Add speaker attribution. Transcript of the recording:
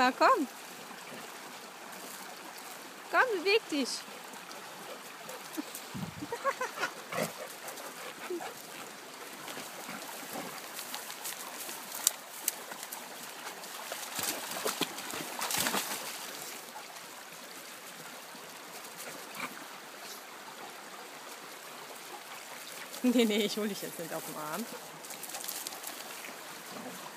Speaker 1: Anna, komm. Komm, beweg dich. Nee, ich hol dich jetzt nicht auf den Arm.